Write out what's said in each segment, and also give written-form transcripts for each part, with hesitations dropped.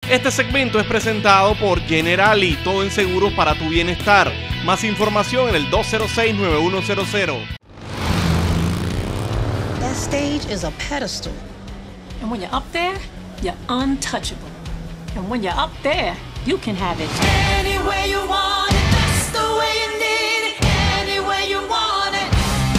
Este segmento es presentado por Generali, todo en seguros para tu bienestar. Más información en el 206-9100. That stage is a pedestal. And when you're up there, you're untouchable. And when you're up there, you can have it any way you want it. That's the way you need it. Any way you want it.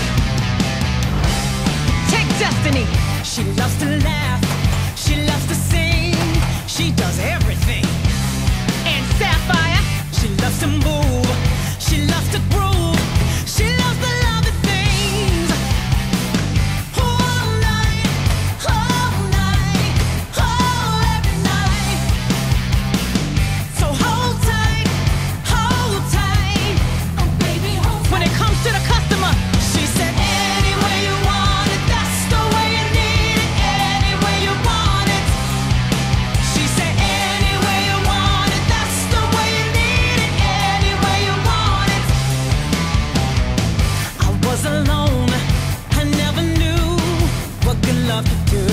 Take Destiny. She loves to laugh. She loves to sing. She does everything. And Sapphire. She loves to move. She loves to groove. She loves the lovely things. All night, every night. So hold tight, oh baby, hold tight. When it comes to the customer, she said, any way you want it, that's the way you need it. Any way you want it. She said, any way you want it, that's the way you need it. Any way you want it. I was alone, I never knew what good love could do.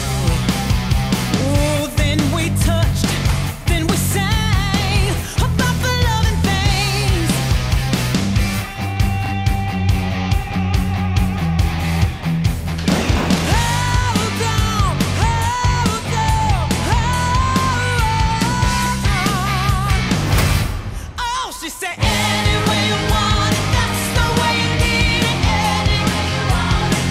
Ooh, then we touched, then we sang about the loving things. Hold on, hold on, hold on. Oh, she said, any way you want it, that's the way you need it. Any way you want it,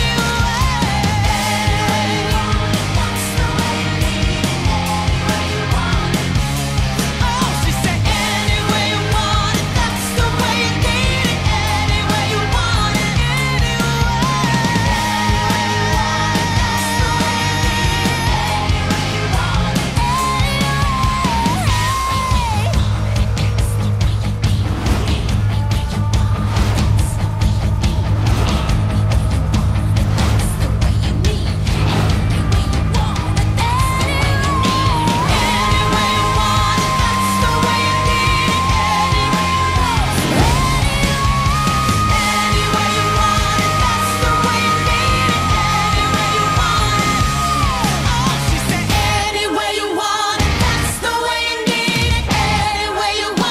that's the way you need it. Any way you want it. Oh, she said, any way you want it, that's the way you need it. Any way you want it,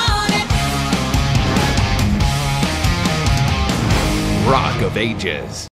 Rock of Ages.